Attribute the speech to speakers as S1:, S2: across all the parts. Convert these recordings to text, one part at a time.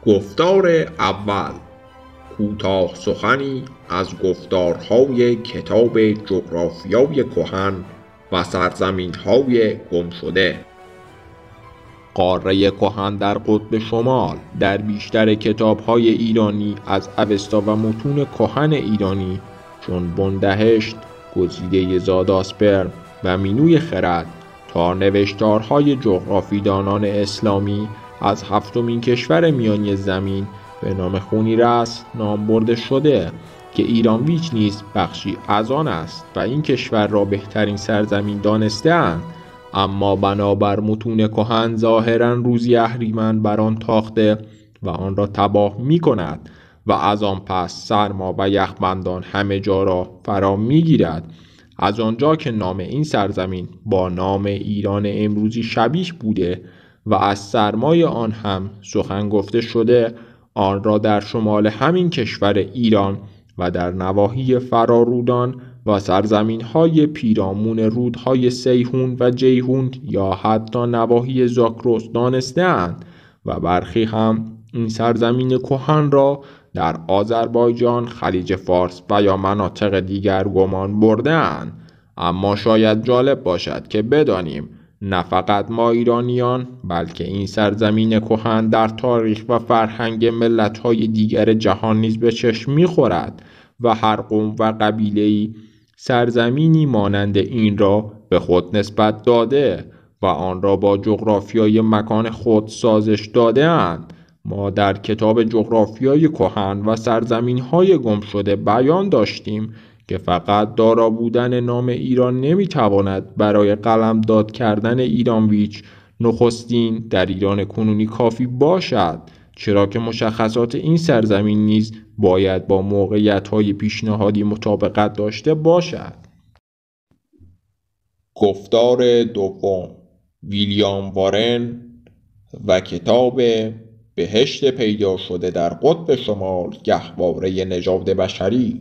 S1: گفتار اول، کوتاه سخنی از گفتارهای کتاب جغرافیای کهن و سرزمین‌های گمشده. قاره کهن در قطب شمال در بیشتر کتاب‌های ایرانی از اوستا و متون کهن ایرانی چون بندهشت، گزیده زاداسپرم و مینوی خرد تا نوشتارهای جغرافیدانان اسلامی از هفتمین کشور میانی زمین به نام خونیرس نام برده شده که ایرانویچ نیز بخشی از آن است و این کشور را بهترین سرزمین دانسته‌اند، اما بنابر متون کهن ظاهراً روزی اهریمن بر آن تاخته و آن را تباه می کند و از آن پس سرما و یخبندان همه جا را فرا می گیرد. از آنجا که نام این سرزمین با نام ایران امروزی شبیه بوده و از سرمای آن هم سخن گفته شده، آن را در شمال همین کشور ایران و در نواحی فرارودان و سرزمین‌های پیرامون رودهای سیحون و جیحون یا حتی نواحی زاگرس دانسته‌اند و برخی هم این سرزمین کهن را در آذربایجان، خلیج فارس و یا مناطق دیگر گمان برده‌اند. اما شاید جالب باشد که بدانیم نه فقط ما ایرانیان بلکه این سرزمین کهن در تاریخ و فرهنگ ملت‌های دیگر جهان نیز به چشم می‌خورد و هر قوم و قبیله‌ای سرزمینی مانند این را به خود نسبت داده و آن را با جغرافیای مکان خود سازش داده اند. ما در کتاب جغرافیای کهن و سرزمین‌های گمشده بیان داشتیم که فقط دارا بودن نام ایران نمیتواند برای قلمداد کردن ایرانویچ نخستین در ایران کنونی کافی باشد، چرا که مشخصات این سرزمین نیز باید با موقعیت‌های پیشنهادی مطابقت داشته باشد. گفتار دوم، ویلیام وارن و کتاب بهشت پیدا شده در قطب شمال گهواره نژاد بشری.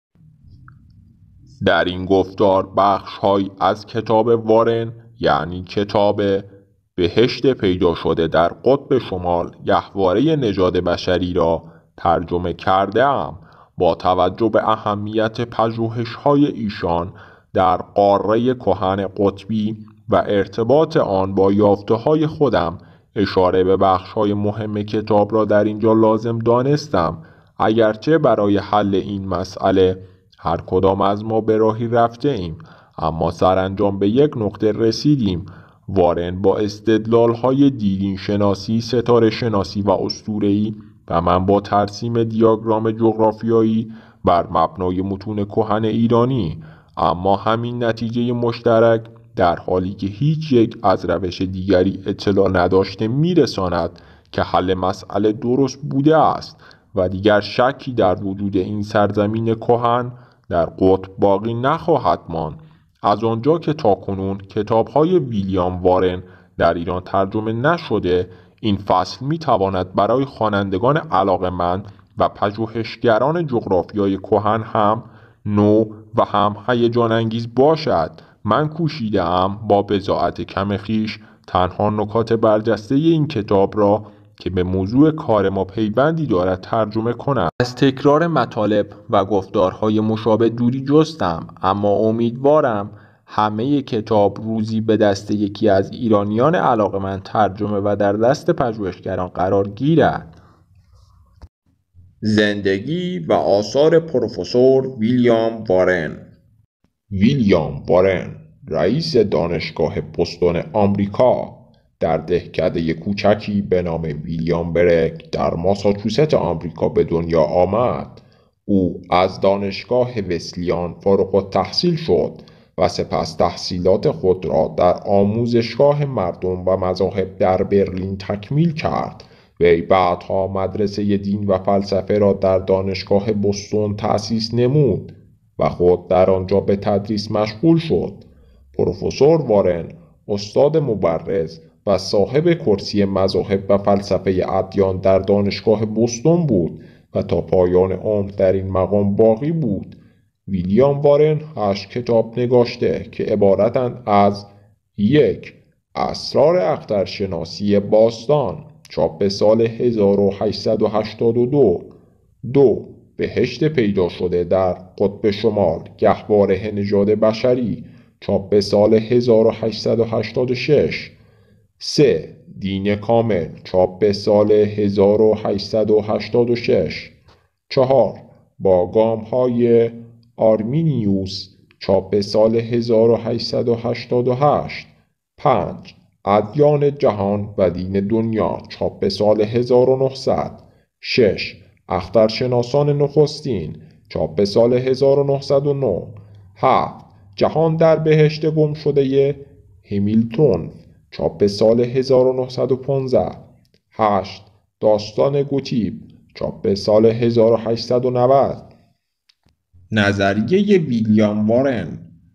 S1: در این گفتار بخش‌هایی از کتاب وارن یعنی کتاب بهشت پیدا شده در قطب شمال گهواره نژاد بشری را ترجمه کرده‌ام. با توجه به اهمیت پژوهش‌های ایشان در قاره کهن قطبی و ارتباط آن با یافته‌های خودم اشاره به بخش‌های مهم کتاب را در اینجا لازم دانستم. اگرچه برای حل این مسئله هر کدام از ما به راهی رفته ایم، اما سرانجام به یک نقطه رسیدیم. وارن با استدلال‌های دیرین شناسی، ستاره شناسی و اسطوره‌ای و من با ترسیم دیاگرام جغرافیایی بر مبنای متون کهن ایرانی، اما همین نتیجه مشترک در حالی که هیچ یک از روش دیگری اطلاع نداشته میرساند که حل مسئله درست بوده است و دیگر شکی در وجود این سرزمین کهن در قطب باقی نخواهد ماند. از آنجا که تاکنون کتاب‌های ویلیام وارن در ایران ترجمه نشده، این فصل می‌تواند برای خوانندگان علاقه‌مند و پژوهشگران جغرافیای کهن هم نو و هم هیجان انگیز باشد. من کوشیده‌ام با بضاعت کم خویش تنها نکات برجسته این کتاب را که به موضوع کار ما پیوندی دارد ترجمه کنم. از تکرار مطالب و گفتارهای مشابه دوری جستم، اما امیدوارم همه کتاب روزی به دست یکی از ایرانیان علاقه‌مند ترجمه و در دست پژوهشگران قرار گیرد. زندگی و آثار پروفسور ویلیام وارن. ویلیام وارن رئیس دانشگاه بوستون آمریکا در دهکده کوچکی به نام ویلیام برک در ماساچوست آمریکا به دنیا آمد. او از دانشگاه وسلیان فارغ التحصیل شد و سپس تحصیلات خود را در آموزشگاه مردم و مذاهب در برلین تکمیل کرد. وی بعدها مدرسه دین و فلسفه را در دانشگاه بوستون تأسیس نمود و خود در آنجا به تدریس مشغول شد. پروفسور وارن استاد مبرز و صاحب کرسی مذاهب و فلسفه ادیان در دانشگاه بوستون بود و تا پایان عمر در این مقام باقی بود. ویلیام وارن 8 کتاب نگاشته که عبارتند از 1. اسرار اخترشناسی باستان، چاپ سال 1882. 2. بهشت پیدا شده در قطب شمال، گهواره نژاد بشری، چاپ سال 1886. 3. دین کامل، چاپ سال 1886. 4. با گام‌های آرمینیوس، چاپ سال 1888. 5. ادیان جهان و دین دنیا، چاپ سال 1900. 6. اخترشناسان نخستین، چاپ سال 1909. 7. جهان در بهشت گم شده همیلتون، چاپ سال 1915. 8. داستان گوتیب، چاپ سال 1890. نظریه ویلیام وارن.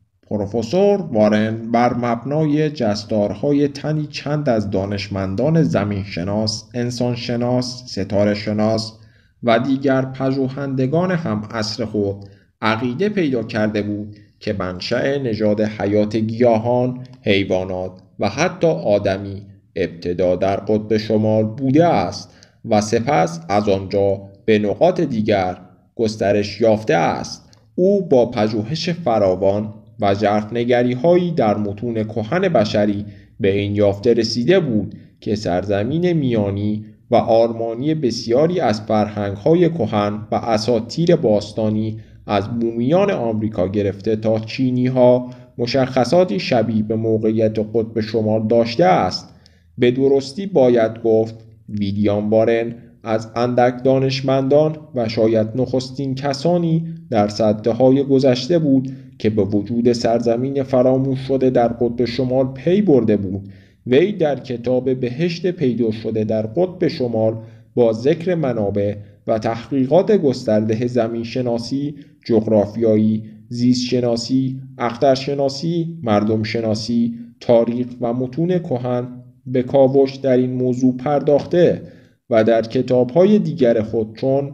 S1: پروفسور وارن بر مبنای جستارهای تنی چند از دانشمندان زمینشناس، انسانشناس، ستاره‌شناس و دیگر پژوهندگان هم عصر خود عقیده پیدا کرده بود که منشأ نژاد حیات گیاهان، حیوانات و حتی آدمی ابتدا در قطب شمال بوده است و سپس از آنجا به نقاط دیگر گسترش یافته است. او با پژوهش فراوان و ژرف‌نگری‌هایی در متون کهن بشری به این یافته رسیده بود که سرزمین میانی و آرمانی بسیاری از فرهنگ‌های کهن و اساطیر باستانی، از بومیان آمریکا گرفته تا چینی‌ها، مشخصاتی شبیه به موقعیت قطب شمال داشته است. به درستی باید گفت ویلیام وارن از اندک دانشمندان و شاید نخستین کسانی در سده‌های گذشته بود که به وجود سرزمین فراموش شده در قطب شمال پی برده بود. وی در کتاب بهشت پیدا شده در قطب شمال با ذکر منابع و تحقیقات گسترده زمینشناسی، جغرافیایی، زیستشناسی، اخترشناسی، مردمشناسی، تاریخ و متون کهن به کاوش در این موضوع پرداخته و در کتاب‌های دیگر خود چون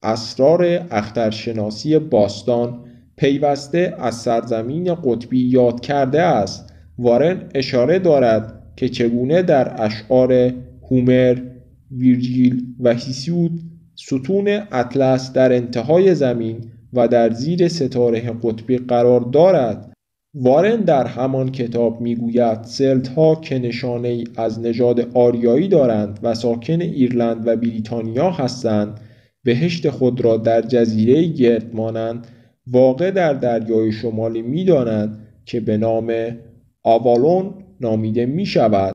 S1: اسرار اخترشناسی باستان پیوسته از سرزمین قطبی یاد کرده است. وارن اشاره دارد که چگونه در اشعار هومر، ویرژیل و هسیود ستون اطلس در انتهای زمین و در زیر ستاره قطبی قرار دارد. وارن در همان کتاب میگوید سلت‌ها که نشانه‌ای از نژاد آریایی دارند و ساکن ایرلند و بریتانیا هستند، بهشت خود را در جزیره گرد مانند واقع در دریای شمالی می‌دانند که به نام آوالون نامیده می شود.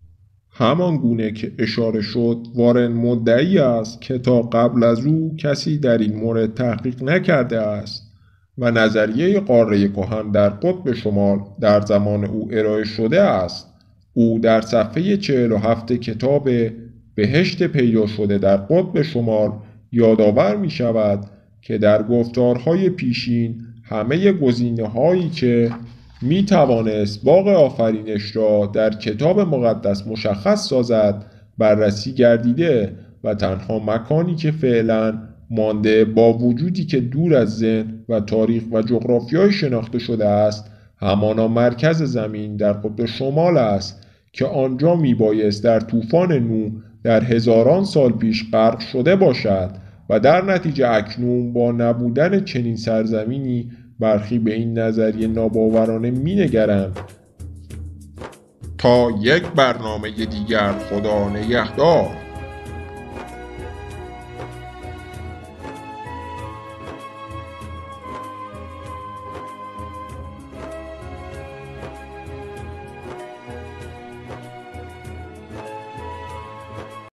S1: همان گونه که اشاره شد، وارن مدعی است که تا قبل از او کسی در این مورد تحقیق نکرده است و نظریه قاره کهن در قطب شمال در زمان او ارائه شده است. او در صفحه 47 کتاب بهشت پیدا شده در قطب شمال یادآور می شود که در گفتارهای پیشین همه گزینه‌هایی که می توانست باغ آفرینش را در کتاب مقدس مشخص سازد بررسی گردیده و تنها مکانی که فعلا مانده با وجودی که دور از ذهن و تاریخ و جغرافیای شناخته شده است همانا مرکز زمین در قطب شمال است که آنجا می بایست در طوفان نوح در هزاران سال پیش غرق شده باشد و در نتیجه اکنون با نبودن چنین سرزمینی برخی به این نظریه ناباورانه می‌نگرند. تا یک برنامه دیگر، خدا نگهدار.